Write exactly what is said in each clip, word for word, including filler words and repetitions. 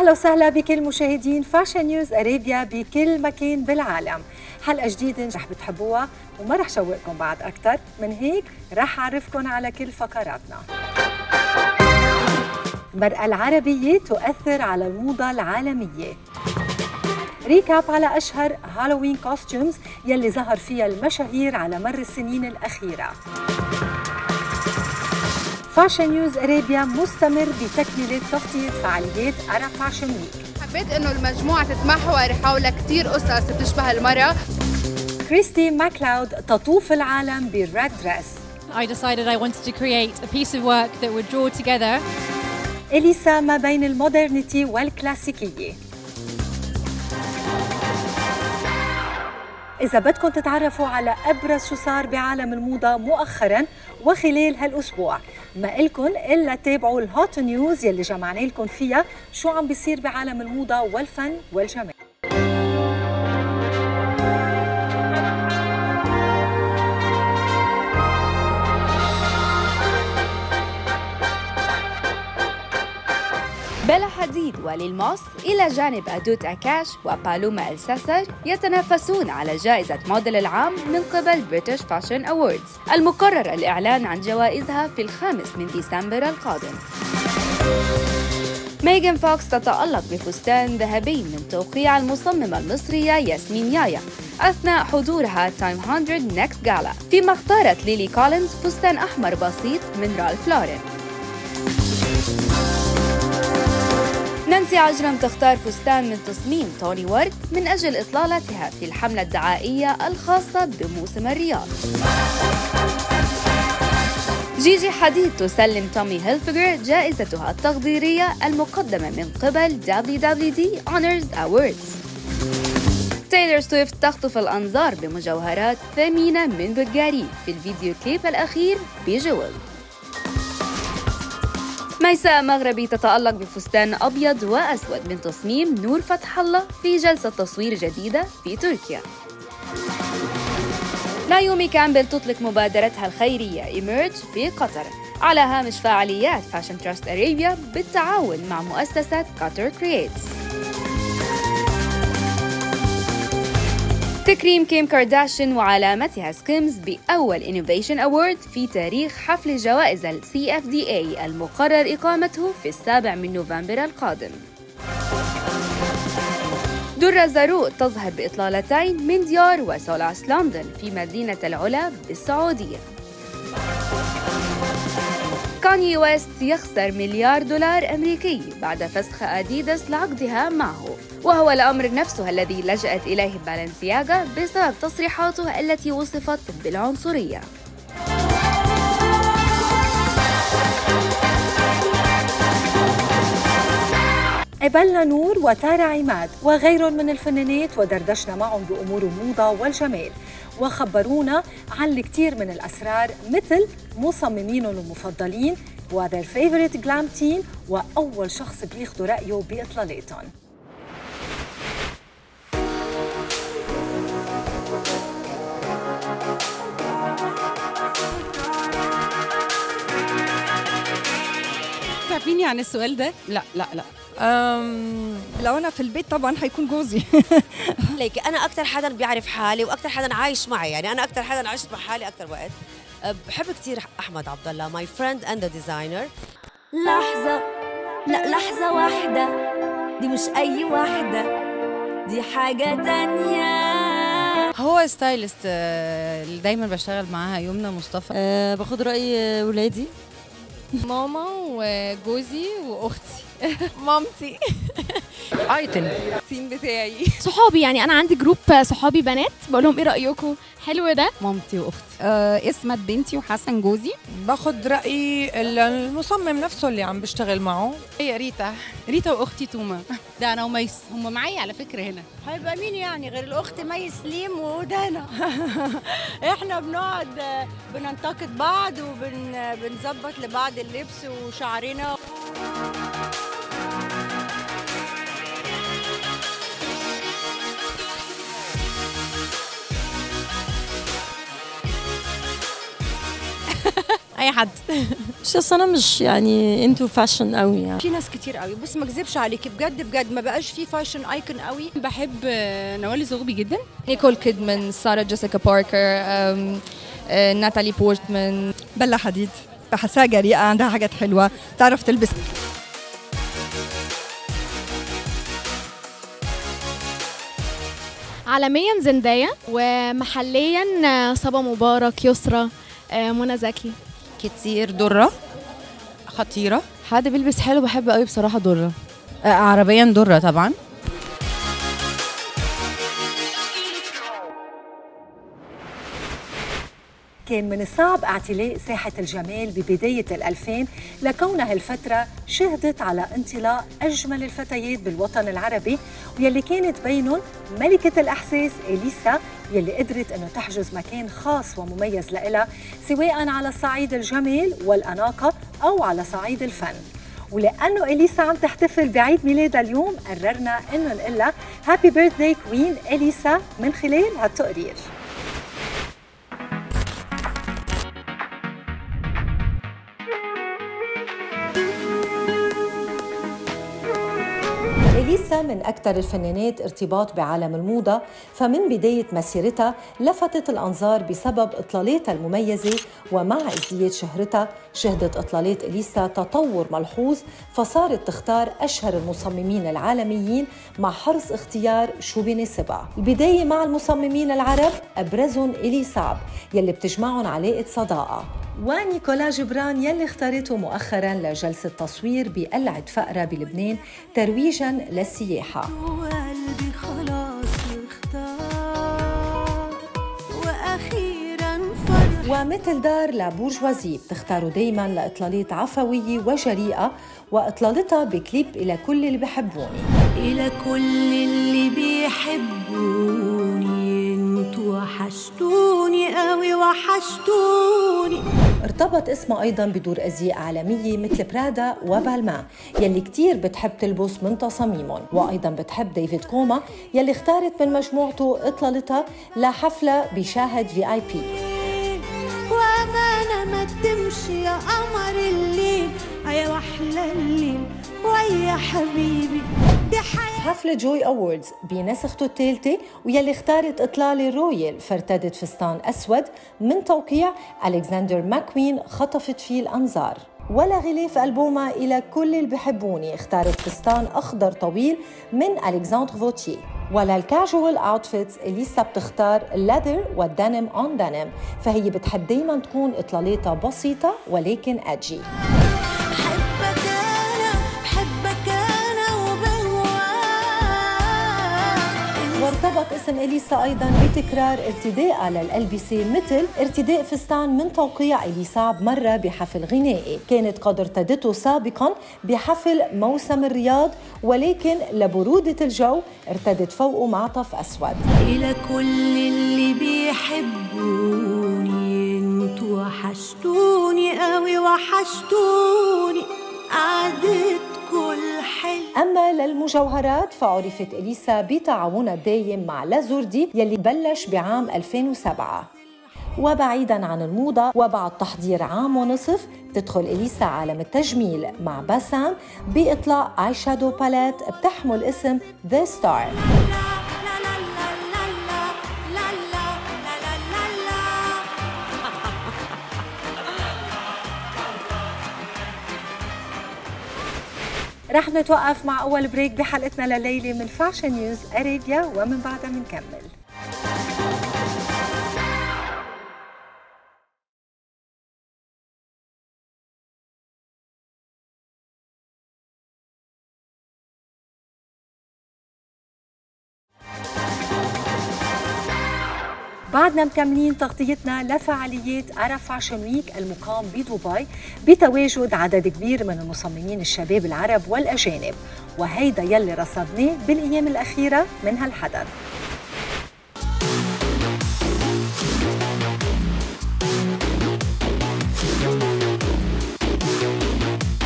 أهلا وسهلا بكل مشاهدين فاشن نيوز أرابيا بكل مكان بالعالم. حلقة جديدة رح بتحبوها وما رح شوقكم بعد أكتر من هيك، رح أعرفكم على كل فقراتنا. المرأة العربية تؤثر على الموضة العالمية. ريكاب على أشهر هالوين كوستيومز يلي ظهر فيها المشاهير على مر السنين الأخيرة. فاشن نيوز أرابيا مستمر بتكملة تغطية فعاليات أرب فاشن ويك. حبيت إنه المجموعة تتمحور حول كتير قصص بتشبه المرأة. كريستي ماكلاود تطوف العالم بالريد دريس. I decided I wanted to create a piece of work that would draw together. إليسا ما بين المودرنيتي والكلاسيكية. إذا بدكم تتعرفوا على أبرز شو صار بعالم الموضة مؤخراً وخلال هالأسبوع، ما إلكن إلا تابعوا الهوت نيوز يلي جمعنا لكم فيها شو عم بيصير بعالم الموضة والفن والجمال. بيلا حديد وليل موس إلى جانب أدوت أكاش وبالوما الساسر يتنافسون على جائزة موديل العام من قبل بريتش فاشن أووردز المقرر الإعلان عن جوائزها في الخامس من ديسمبر القادم. ميغان فوكس تتألق بفستان ذهبي من توقيع المصممة المصرية ياسمين يايا أثناء حضورها تايم مية نيكست غالا، فيما اختارت ليلي كولينز فستان أحمر بسيط من رالف لورين. نانسي عجرم تختار فستان من تصميم توني وورد من أجل إطلالتها في الحملة الدعائية الخاصة بموسم الرياض. جيجي حديد تسلم تومي هيلفيجر جائزتها التقديرية المقدمة من قبل دبليو دبليو دي Honors Awards. تايلور سويفت تخطف الأنظار بمجوهرات ثمينة من بلغاري في الفيديو كليب الأخير بجول. ميساء مغربي تتألق بفستان أبيض وأسود من تصميم نور فتح الله في جلسة تصوير جديدة في تركيا. نايومي كامبل تطلق مبادرتها الخيرية إيميرج في قطر على هامش فعاليات فاشن تراست أرابيا بالتعاون مع مؤسسة قطر كرييتس. تكريم كيم كارداشيان وعلامتها سكيمز بأول إنوفيشن أورد في تاريخ حفل جوائز ال سي إف دي إيه المقرر إقامته في السابع من نوفمبر القادم. درة زاروق تظهر بإطلالتين من ديار وسولاس لندن في مدينة العلا بالسعودية. كاني ويست يخسر مليار دولار أمريكي بعد فسخ أديداس لعقدها معه، وهو الأمر نفسه الذي لجأت إليه بالنسياغا بسبب تصريحاته التي وصفت بالعنصرية. قبلنا نور وتارا عماد وغيرهم من الفنانات ودردشنا معهم بأمور الموضة والجمال، وخبرونا عن الكثير من الأسرار مثل مصممينهم المفضلين و their favorite glam team وأول شخص بياخدوا رأيه بإطلالاتهم. تعرفيني عن السؤال ده؟ لا لا لا أم لو انا في البيت طبعا هيكون جوزي. ليك انا اكثر حدا بيعرف حالي واكثر حدا عايش معي، يعني انا اكثر حدا عشت مع حالي اكثر وقت. بحب كثير احمد عبد الله، ماي فريند اند ديزاينر. لحظه لا لحظه واحده، دي مش اي واحده، دي حاجه تانية. هو ستايلست اللي دايما بشتغل معاها يمنى مصطفى. أه باخد راي ولادي، ماما وجوزي واختي. مامتي. ايتن التيم بتاعي، صحابي، يعني انا عندي جروب صحابي بنات بقول لهم ايه رايكم حلو ده. مامتي واختي. آه اسمت بنتي وحسن جوزي. باخد راي المصمم نفسه اللي عم بشتغل معه. هي ريتا ريتا واختي توما. ده انا وميس هم معايا على فكره هنا. هيبقى مين يعني غير الاخت مي سليم ودانا. احنا بنقعد بننتقد بعض وبنظبط لبعض اللبس وشعرنا. اي حد. مش اصل انا مش يعني انتو فاشن قوي يعني. في ناس كتير قوي، بص ما اكذبش عليكي بجد بجد ما بقاش في فاشن ايكون قوي. بحب نوال الزغبي جدا، نيكول كيدمان، سارة جيسيكا باركر، ناتالي بورتمان، بلا حديد. بحسها جريئة، عندها حاجات حلوة، تعرف تلبس. عالميا زندايا، ومحليا صبا مبارك، يسرا، منى زكي. كتير درة خطيرة. حد بيلبس حلو بحب قوي بصراحة درة. آه عربيا درة طبعا. كان من الصعب اعتلاء ساحة الجمال ببداية الألفين لكونها الفترة شهدت على انطلاق أجمل الفتيات بالوطن العربي، ويلي كانت بينهم ملكة الإحساس إليسا، يلي قدرت أنه تحجز مكان خاص ومميز لإلها سواء على صعيد الجمال والأناقة أو على صعيد الفن. ولأنه إليسا عم تحتفل بعيد ميلادها اليوم قررنا أنه نقول لها هابي بيرثداي كوين إليسا من خلال هالتقرير. إليسا من أكثر الفنانات ارتباط بعالم الموضة، فمن بداية مسيرتها لفتت الأنظار بسبب إطلالاتها المميزة، ومع ازدياد شهرتها شهدت إطلالات إليسا تطور ملحوظ، فصارت تختار أشهر المصممين العالميين مع حرص اختيار شو بيناسبها. البداية مع المصممين العرب أبرزهم إلي صعب يلي بتجمعهم علاقة صداقة، ونيكولا جبران يلي اختارته مؤخراً لجلسة تصوير بقلعة فقرة بلبنان ترويجاً للسياحة. وقلبي خلاص اختار وأخيراً فرح. ومثل دار لابورجوازي بتختاروا دايماً لإطلالات عفوية وجريئة، وإطلالتها بكليب إلى كل اللي بحبوني. إلى كل اللي بيحبوني انتوا وحشتوني قوي وحشتوني. ارتبط اسمها أيضاً بدور أزياء عالمية مثل برادا وبالمان يلي كتير بتحب تلبس من تصاميمهم، وأيضاً بتحب ديفيد كوما يلي اختارت من مجموعته إطلالتها لحفلة بشاهد في آي بي. وأمانة ما تمشي يا قمر الليل يا وحلى الليل ويا حبيبي. حفلة جوي أووردز بنسخته الثالثة ويلي اختارت إطلالة رويال، فارتدت فستان أسود من توقيع ألكسندر ماكوين خطفت فيه الأنظار. ولا غلاف ألبومها إلى كل اللي بحبوني اختارت فستان أخضر طويل من ألكسندر فوتيه. ولا الكاجوال اوتفيتس إليسا بتختار الليذر والدنم اون دنم، فهي بتحب دايما تكون إطلالاتها بسيطة ولكن أدجي. وارتبط اسم إليسا أيضاً بتكرار ارتدائها للألبسة، مثل ارتداء فستان من توقيع إلي صعب مرة بحفل غنائي كانت قد ارتدته سابقاً بحفل موسم الرياض، ولكن لبرودة الجو ارتدت فوقه معطف أسود. إلى كل اللي بيحبوني انتوا وحشتوني قوي وحشتوني قعدتكم الحلوة. أما للمجوهرات فعرفت إليسا بتعاونها الدايم مع لازوردي يلي بلش بعام ألفين وسبعة. وبعيداً عن الموضة وبعد تحضير عام ونصف تدخل إليسا عالم التجميل مع باسام بإطلاق آي شادو باليت بتحمل اسم The Star. رح نتوقف مع أول بريك بحلقتنا لليلة من فاشن نيوز أرابيا، ومن بعدها منكمل. بعدنا مكملين تغطيتنا لفعاليات أرب فاشن ويك المقام بدبي بتواجد عدد كبير من المصممين الشباب العرب والأجانب، وهيدا يلي رصدناه بالأيام الأخيرة من هالحدث.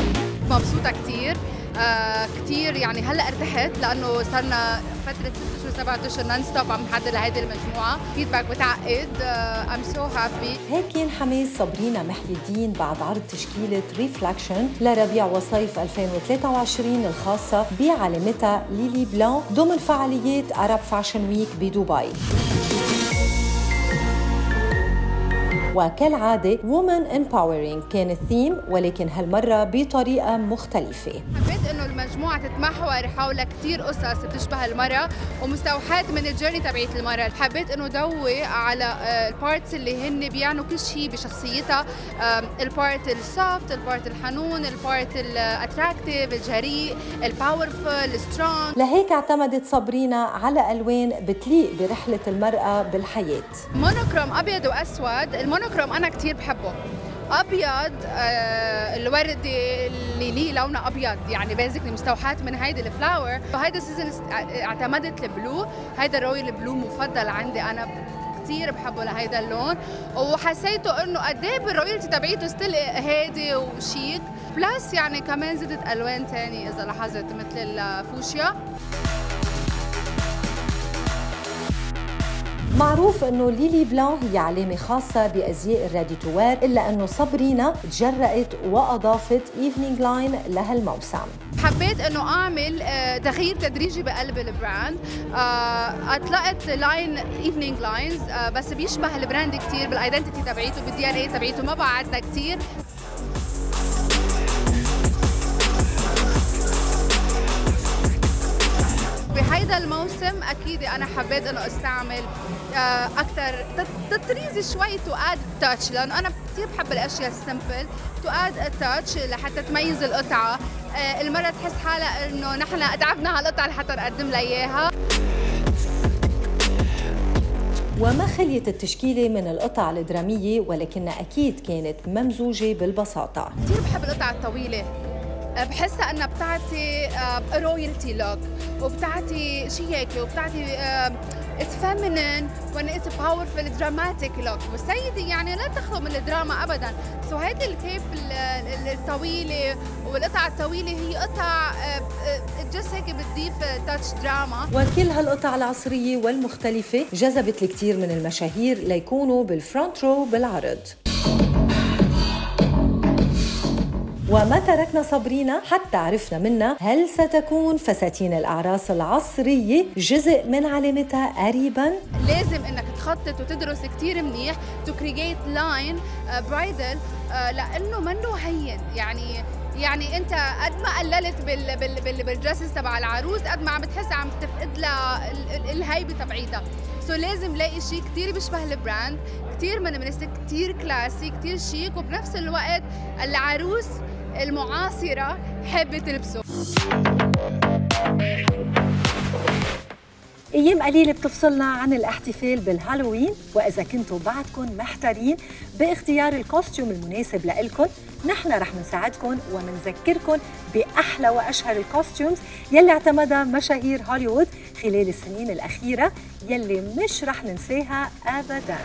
مبسوطة كتير آه كتير، يعني هلا ارتحت لأنه صارنا فترة ست شهور سبعة اشهر نون ستوب عم نحضر لهيدي المجموعه، فيدباك بتعقد. ام سو هابي. هيك كان حماس صابرينا محي الدين بعد عرض تشكيله ريفلكشن لربيع وصيف ألفين وثلاثة وعشرين الخاصه بعلامتها ليلي بلان ضمن فعاليات عرب فاشن ويك بدبي. وكالعادة Women Empowering كان الثيم، ولكن هالمرة بطريقة مختلفة. حبيت إنه المجموعة تتمحور حول كتير قصص بتشبه المرأة ومستوحاة من الجيرني تبعية المرأة. حبيت إنه ضوي على البارتس اللي هن بيعنوا كل شيء بشخصيتها، البارت السوفت، البارت الحنون، البارت الاتراكتيف، الجريء، الباورفul، السترونج. لهيك اعتمدت صابرينا على ألوان بتليق برحلة المرأة بالحياة. مونوكروم أبيض وأسود. المونوكروم أنا كتير بحبه. أبيض آه الوردي اللي ليه لونه أبيض، يعني بيزيكلي مستوحاة من هيدي الفلاور. وهيدا السيزون اعتمدت البلو، هيدا الرويال بلو مفضل عندي أنا، كتير بحبه لهيدا اللون، وحسيته إنه قد إيه بالرويالتي تبعيته ستيل هادي وشيك. بلس يعني كمان زدت ألوان تاني إذا لاحظت مثل الفوشيا. معروف انه ليلي بلان هي علامة خاصة بأزياء الريدي تو وير، إلا انه صابرينا تجرأت وأضافت ايفنينج لاين لهالموسم. حبيت انه اعمل تغيير تدريجي بقلب البراند. اطلقت لاين ايفنينج لاينز بس بيشبه البراند كثير بالايدنتيتي تبعيته، بالدي ان اي تبعيته، ما بعدنا كثير. بهيدا الموسم اكيد انا حبيت انه استعمل اكثر تطريز شوي، تو اد تاتش، لانه انا كثير بحب الاشياء السمبل، تو اد تاتش لحتى تميز القطعه، المرة تحس حالها انه نحن تعبنا هالقطعه لحتى نقدم لها اياها. وما خليت التشكيلة من القطع الدرامية، ولكنها اكيد كانت ممزوجة بالبساطة. كثير بحب القطع الطويلة، بحسها انها بتعطي رويالتي لوك، وبتعطي شيء هيك، وبتعطي اتس فيمينين وانا اتس باورفul دراماتيك لوك. والسيدة يعني لا تخلو من الدراما ابدا. سو هيدي الكيب الطويله والقطع الطويله هي قطع جست هيك بتضيف تاتش دراما. وكل هالقطع العصريه والمختلفه جذبت الكثير من المشاهير ليكونوا بالفرونت رو بالعرض. وما تركنا صابرينا حتى عرفنا منها هل ستكون فساتين الأعراس العصرية جزء من علامتها قريباً؟ لازم إنك تخطط وتدرس كتير منيح to create line برايدل، لأنه منه هين. يعني يعني أنت قد ما قللت بال بال بال بالدريسز تبع العروس قد ما عم بتحس عم تفقد لها الهيبة تبعيتها. سو لازم لاقي شيء كتير بيشبه البراند، كتير منمنستك، كتير كلاسي، كتير شيك، وبنفس الوقت العروس المعاصرة حابة تلبسه. أيام قليلة بتفصلنا عن الاحتفال بالهالوين، وإذا كنتوا بعدكم محتارين باختيار الكوستيوم المناسب لإلكن، نحن رح نساعدكم ومنذكركم بأحلى وأشهر الكوستيومز يلي اعتمدها مشاهير هوليوود خلال السنين الأخيرة، يلي مش رح ننساها أبداً.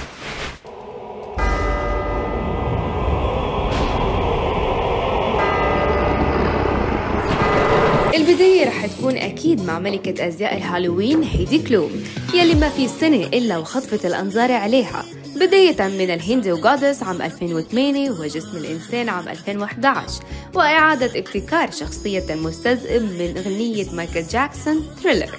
البداية رح تكون أكيد مع ملكة أزياء الهالوين هيدي كلوم، يلي ما في سنة إلا وخطفت الأنظار عليها، بداية من الهندو جودس عام ألفين وثمانية وجسم الإنسان عام ألفين وإحدى عشر، وإعادة ابتكار شخصية المستذئب من أغنية مايكل جاكسون ثريلر.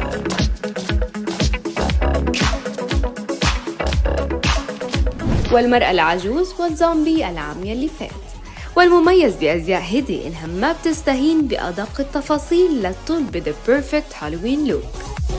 والمرأة العجوز والزومبي العام يلي فات. والمميز بأزياء هيدي إنها ما بتستهين بأدق التفاصيل لتطل بذا بيرفكت هالوين لوك.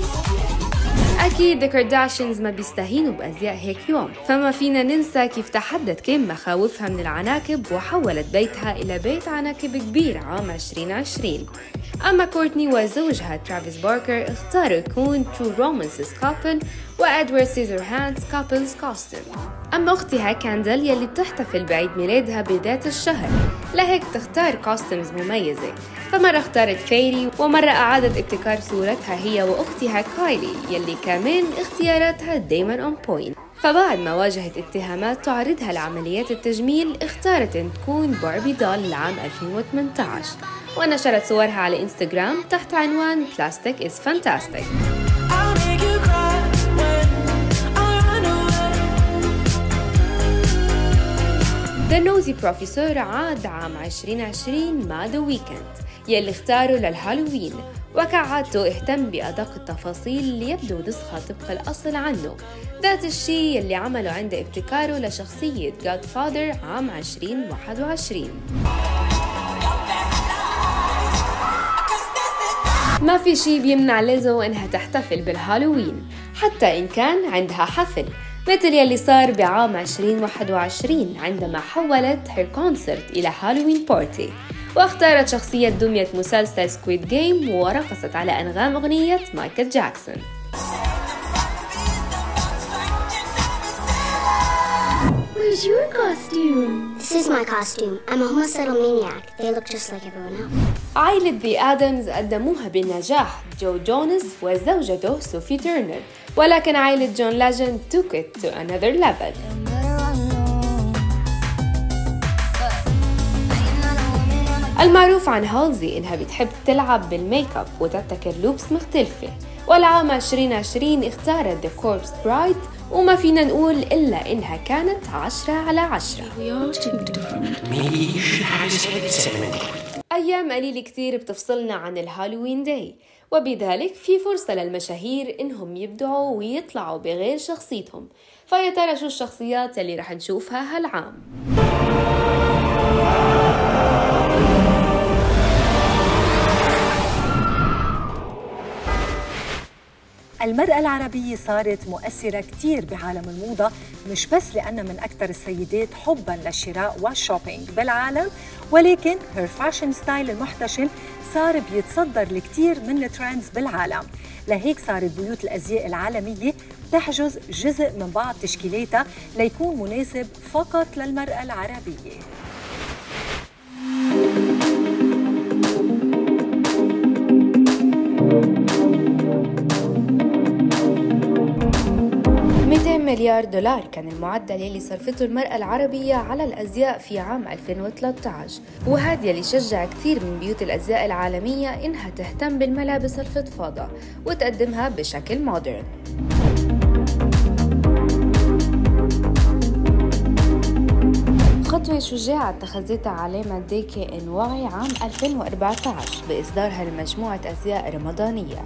أكيد الكارداشيانز ما بيستهينوا بأزياء هيك يوم، فما فينا ننسى كيف تحدت كم مخاوفها من العناكب وحولت بيتها إلى بيت عناكب كبير عام عشرين عشرين. أما كورتني وزوجها ترافيس باركر اختاروا يكون ترو رومانسز كابل، وإدوارد سيزر هاندز كابلز كوستيوم. أما أختها كاندل يلي بتحتفل بعيد ميلادها بذات الشهر، لهيك تختار كوستيومز مميزة، فمرة اختارت فيري ومرة أعادت ابتكار صورتها هي وأختها كايلي يلي كمان اختياراتها دايما اون بوينت. فبعد ما واجهت اتهامات تعرضها لعمليات التجميل، اختارت ان تكون باربي دول لعام ألفين وثمانية عشر، ونشرت صورها على انستغرام تحت عنوان بلاستيك is fantastic. The Nosy Professor عاد عام عشرين عشرين مع The Weeknd يلي اختاره للهالوين، وكعادته اهتم بأدق التفاصيل اللي يبدو نسخة طبق الأصل عنه، ذات الشيء اللي عمله عند ابتكاره لشخصية Godfather عام عشرين واحد وعشرين. ما في شي بيمنع ليزو إنها تحتفل بالهالوين حتى إن كان عندها حفل، مثل يلي صار بعام عشرين واحد وعشرين عندما حولت هير كونسرت إلى هالوين بارتي، واختارت شخصية دمية مسلسل سكويد جيم ورقصت على أنغام أغنية مايكل جاكسون. Where's your costume? This is my costume. I'm a homicidal maniac. They look just like everyone else. عائلة The Addams قدموها بنجاح جو جونس وزوجته سوفي تيرنر، ولكن عائلة جون لاجند took it to another level. المعروف عن هالزي إنها بتحب تلعب بالميك اب وتبتكر لوكس مختلفة، والعام عشرين عشرين اختارت The Corpse Bride، وما فينا نقول إلا إنها كانت عشرة على عشرة. أيام قليل كتير بتفصلنا عن الهالوين داي، وبذلك في فرصة للمشاهير إنهم يبدعوا ويطلعوا بغير شخصيتهم. فيا ترى شو الشخصيات اللي رح نشوفها هالعام؟ المرأة العربية صارت مؤثرة كتير بعالم الموضة، مش بس لأنها من أكثر السيدات حباً للشراء والشوبينج بالعالم، ولكن هير فاشن ستايل المحتشم صار بيتصدر لكتير من الترندز بالعالم. لهيك صارت بيوت الأزياء العالمية تحجز جزء من بعض تشكيلاتها ليكون مناسب فقط للمرأة العربية. مئتين مليار دولار كان المعدل يلي صرفته المرأة العربية على الأزياء في عام ألفين وثلاثة عشر، وهذا يلي شجع كثير من بيوت الأزياء العالمية إنها تهتم بالملابس الفضفاضة وتقدمها بشكل مودرن. خطوة شجاعة اتخذتها علامة دي كي إن واي عام ألفين وأربعة عشر بإصدارها لمجموعة أزياء رمضانية.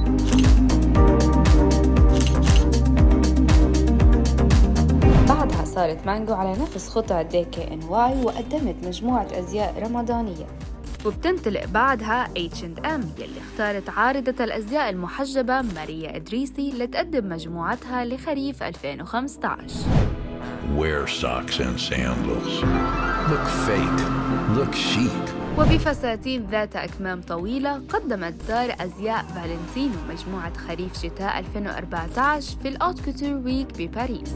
بعدها صارت مانجو على نفس خطى دي كي إن واي وقدمت مجموعة أزياء رمضانية، وبتنطلق بعدها إتش أند إم يلي اختارت عارضة الأزياء المحجبة ماريا إدريسي لتقدم مجموعتها لخريف ألفين وخمسة عشر. Wear socks and sandals. Look fake. Look chic. وبفساتين ذات أكمام طويلة قدمت دار أزياء فالنتينو مجموعة خريف شتاء ألفين وأربعة عشر في الأوت كوتور ويك بباريس.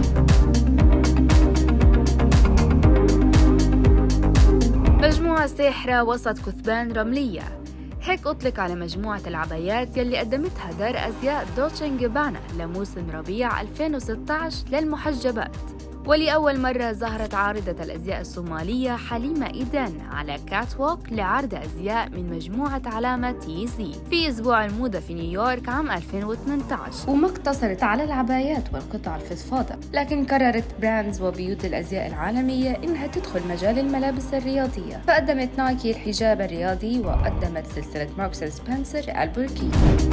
مجموعة ساحرة وسط كثبان رملية، هيك أطلق على مجموعة العبايات يلي قدمتها دار أزياء دولتشي اند جابانا لموسم ربيع ألفين وستة عشر للمحجبات. ولأول مرة ظهرت عارضة الأزياء الصومالية حليمة إيدان على كات ووك لعرض أزياء من مجموعة علامة تي زي في أسبوع الموضة في نيويورك عام ألفين وثمانية عشر، وما اقتصرت على العبايات والقطع الفضفاضة، لكن قررت براندز وبيوت الأزياء العالمية إنها تدخل مجال الملابس الرياضية، فقدمت نايكي الحجاب الرياضي وقدمت سلسلة ماركس اند سبنسر البوركي.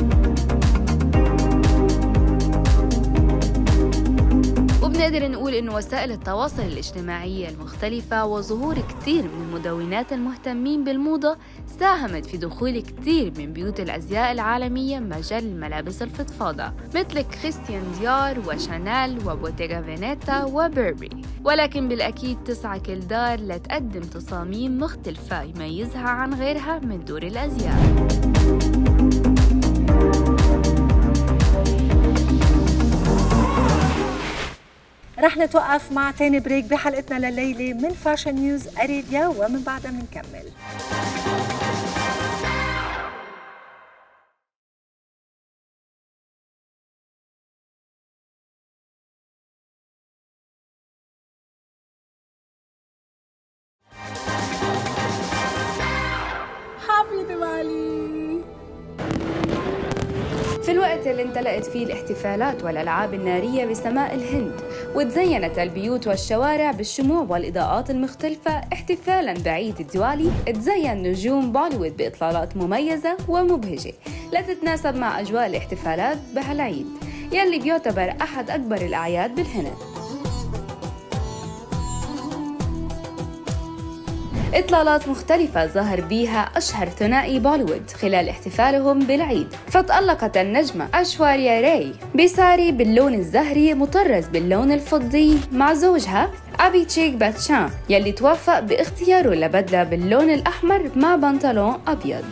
وبنقدر نقول إنه وسائل التواصل الاجتماعية المختلفة وظهور كتير من المدونات المهتمين بالموضة ساهمت في دخول كتير من بيوت الأزياء العالمية مجال الملابس الفضفاضة مثل كريستيان ديار وشانيل وبوتيغا فينيتا وبيربري، ولكن بالأكيد تسعى كل دار لتقدم تصاميم مختلفة يميزها عن غيرها من دور الأزياء. رح نتوقف مع تاني بريك بحلقتنا لليلة من فاشن نيوز أريديا، ومن بعدها منكمل. في الوقت الوقت اللي امتلأت فيه الاحتفالات والألعاب النارية بسماء الهند، وتزينت البيوت والشوارع بالشموع والإضاءات المختلفة احتفالاً بعيد الديوالي، تزين نجوم بوليوود بإطلالات مميزة ومبهجة لتتناسب مع أجواء الاحتفالات بهالعيد يلي بيعتبر أحد أكبر الأعياد بالهند. إطلالات مختلفة ظهر بيها أشهر ثنائي بوليوود خلال احتفالهم بالعيد، فتألقت النجمة أشواريا راي بساري باللون الزهري مطرز باللون الفضي مع زوجها أبيشيك باتشان يلي توفق باختياره لبدلة باللون الأحمر مع بنطلون أبيض.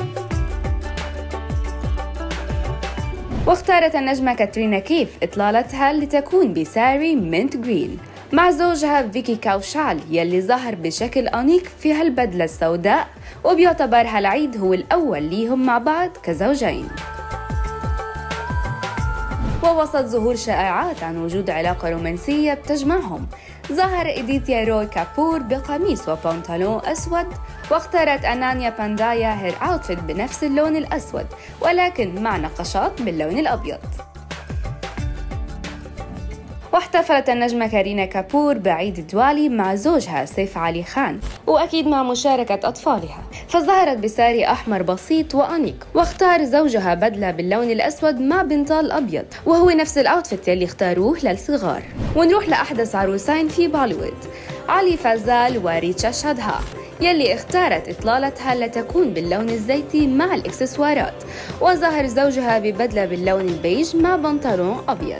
واختارت النجمة كاترينا كيف إطلالتها لتكون بساري مينت جرين مع زوجها فيكي كاوشال يلي ظهر بشكل أنيق في هالبدلة السوداء، وبيعتبر هالعيد هو الأول ليهم مع بعض كزوجين. ووسط ظهور شائعات عن وجود علاقة رومانسية بتجمعهم، ظهر إديتيا روي كابور بقميص وبنطلون أسود، واختارت أنانيا باندايا هير أوتفيت بنفس اللون الأسود ولكن مع نقشات باللون الأبيض. واحتفلت النجمة كارينا كابور بعيد الديوالي مع زوجها سيف علي خان، وأكيد مع مشاركة أطفالها، فظهرت بساري أحمر بسيط وأنيق، واختار زوجها بدلة باللون الأسود مع بنطال أبيض وهو نفس الأوتفيت يلي اختاروه للصغار. ونروح لأحدث عروسين في بوليوود، علي فازال وريتشا شادها يلي اختارت إطلالتها لتكون باللون الزيتي مع الإكسسوارات، وظهر زوجها ببدلة باللون البيج مع بنطلون أبيض.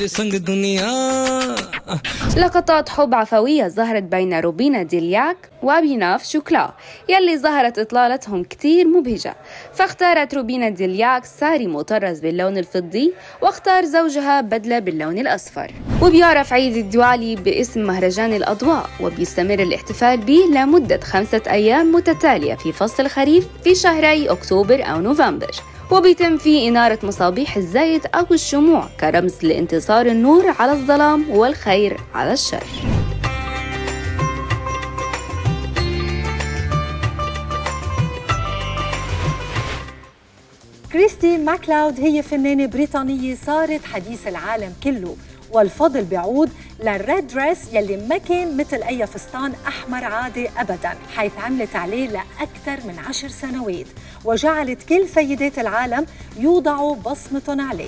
لقطات حب عفوية ظهرت بين روبينا ديلياك وأبيناف شوكلا يلي ظهرت إطلالتهم كتير مبهجة، فاختارت روبينا ديلياك ساري مطرز باللون الفضي، واختار زوجها بدلة باللون الأصفر. وبيعرف عيد الديوالي باسم مهرجان الأضواء، وبيستمر الاحتفال به لمدة خمسة أيام متتالية في فصل الخريف في شهري أكتوبر أو نوفمبر، وبيتم فيه إنارة مصابيح الزيت أو الشموع كرمز لانتصار النور على الظلام والخير على الشر. كريستي ماكلاود هي فنانة بريطانية صارت حديث العالم كله، والفضل بيعود للريد دريس يلي ما كان مثل أي فستان أحمر عادي أبداً، حيث عملت عليه لأكثر من عشر سنوات وجعلت كل سيدات العالم يوضعوا بصمتهم عليه.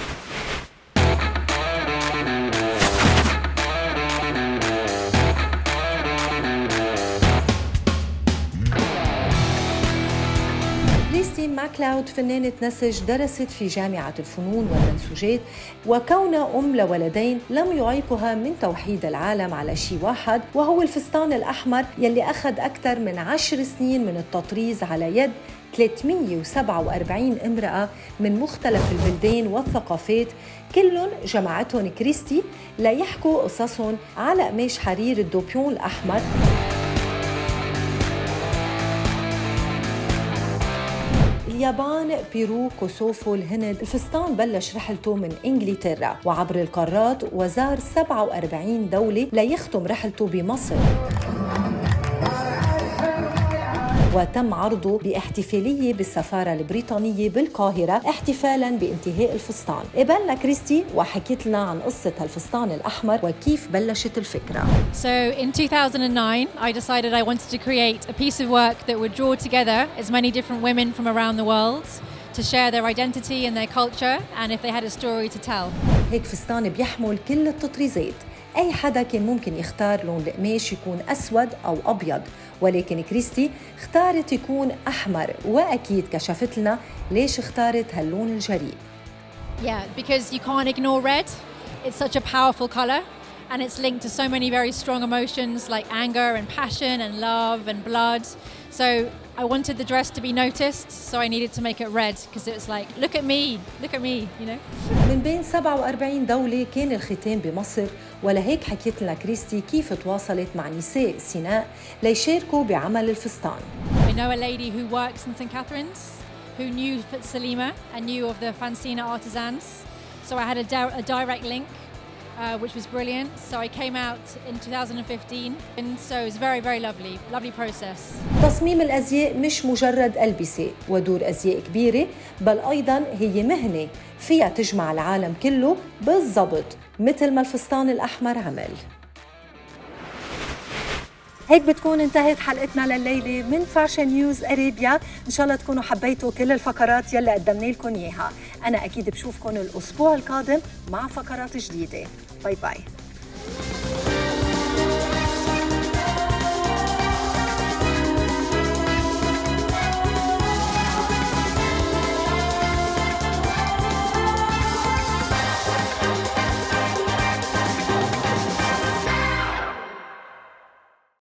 كريستي ماكلاود فنانة نسج درست في جامعة الفنون والمنسوجات، وكونها أم لولدين لم يعيقها من توحيد العالم على شيء واحد، وهو الفستان الأحمر يلي أخذ أكثر من عشر سنين من التطريز على يد ثلاثمية وسبعة وأربعين امرأة من مختلف البلدان والثقافات، كلهم جمعتهم كريستي ليحكوا قصصهم على قماش حرير الدوبيون الأحمر. اليابان، بيرو، كوسوفو، الهند. الفستان بلش رحلته من إنجلترا وعبر القارات وزار سبعة وأربعين دولة ليختم رحلته بمصر، وتم عرضه باحتفالية بالسفارة البريطانية بالقاهرة احتفالاً بانتهاء الفستان. قبلنا كريستي وحكيت لنا عن قصة الفستان الأحمر وكيف بلشت الفكرة. So in two thousand nine I decided I wanted to create a piece of work that would draw together as many different women from around the world to share their identity and their culture and if they had a story to tell. هيك فستان بيحمل كل التطريزات، أي حدا كان ممكن يختار لون القماش يكون أسود أو أبيض، ولكن كريستي اختارت يكون أحمر، وأكيد كشفت لنا ليش اختارت هاللون الجريء. Yeah, because you can't ignore red. It's such a powerful color and it's linked to so many very strong emotions like anger and passion and love and blood. So I wanted the dress to be noticed, so I needed to make it red because it was like, look at me, look at me, you know. من بين سبعة وأربعين دولة كان الختام بمصر، ولهيك حكيت لنا كريستي كيف تواصلت مع نساء سيناء ليشاركوا بعمل الفستان. I know a lady who works in Saint Catharines who knew Salima and knew of the Fancina artisans, so I had a, di a direct link. uh, which was brilliant. So I came out in two thousand fifteen, and so it was very, very lovely, lovely process. تصميم الأزياء مش مجرد ألبسة ودور أزياء كبيرة، بل أيضاً هي مهنة فيها تجمع العالم كله بالضبط مثل ما الفستان الأحمر عمل. هيك بتكون انتهت حلقتنا لليلة من فاشن نيوز أرابيا. إن شاء الله تكونوا حبيتوا كل الفقرات يلي قدمنا لكم إياها. أنا أكيد بشوفكم الأسبوع القادم مع فقرات جديدة. باي باي.